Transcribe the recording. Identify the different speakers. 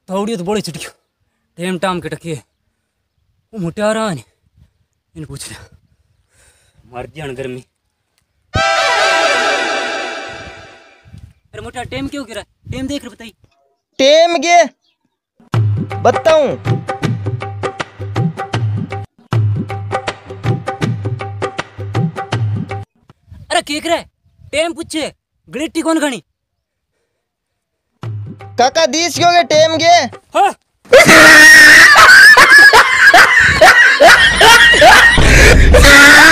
Speaker 1: थोड़ी तो बड़ी चिटकी टेम टाम के टके वो मोटा रहा नहीं इन पूछ लिया मर जान गर्मी। अरे मोटा टेम क्यों गिरा टेम देख रहे बताइए
Speaker 2: टेम गे बताऊं
Speaker 1: अरे केक रहा टेम पूछे ग्लिट्टी कौन घनी
Speaker 2: काका दीस क्यों गे टेम गे
Speaker 1: हाँ